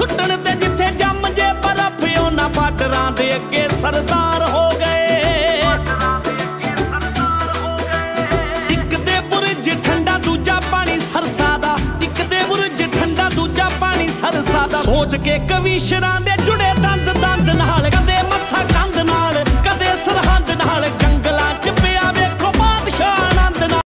लुटण ते जिथे जम जे बर्फ उन्हां बार्डरां दे अगे सरदार हो गए। इक दे बुरज ठंडा दूजा पानी सरसा दा, इक दे बुरज ठंडा दूजा पानी सरसा दा। सोच के कवीशरां दे जुड़े